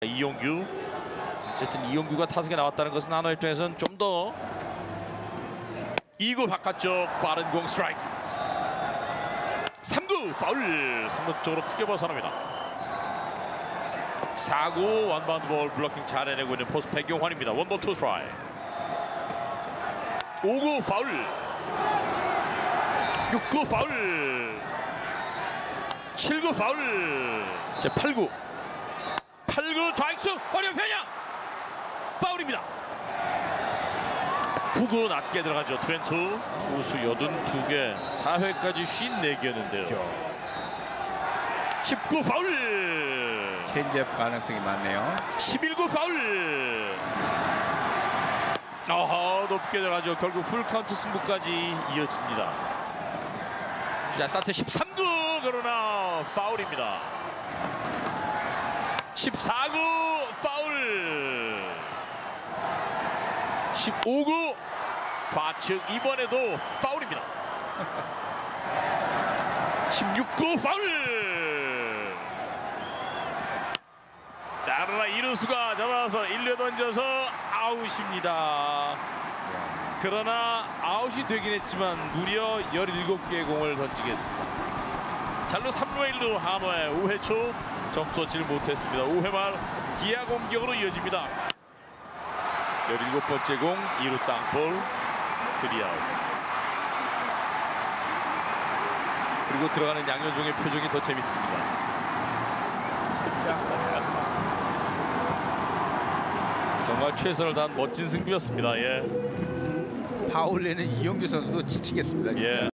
이용규. 어쨌든 이용규가 타석에 나왔다는 것은 한화 입장에서는 좀 더 2구 바깥쪽 빠른 공 스트라이크. 3구 파울. 3루 쪽으로 크게 벗어납니다. 4구 원바운드 볼 블로킹 잘 해내고 있는 포수 백용환입니다. 원볼 투 스트라이크. 5구 파울. 6구 파울. 7구 파울. 이제 8구 좌익수 어려운 편이야. 파울입니다. 9구 낮게 들어가죠. 트렌투. 투수 82개 4회까지 54개였는데요. 19 파울. 체인지업 가능성이 많네요. 11구 파울. 높게 들어가죠. 결국 풀카운트 승부까지 이어집니다. 주자 스타트 13구 그러나 파울입니다. 14구 파울. 15구 좌측 이번에도 파울입니다. 16구 파울. 따라라 이루수가 잡아서 1루 던져서 아웃입니다. 그러나 아웃이 되긴 했지만 무려 17개의 공을 던지겠습니다. 잘로 3루 1루 한화의 5회 초 점수 얻지 못했습니다. 5회 말 기아 공격으로 이어집니다. 17번째 공 2루 땅볼 3아웃. 그리고 들어가는 양현종의 표정이 더 재밌습니다. 진짜 정말 최선을 다한 멋진 승부였습니다. 예. 파울 내는 이용규 선수도 지치겠습니다. 진짜. 예.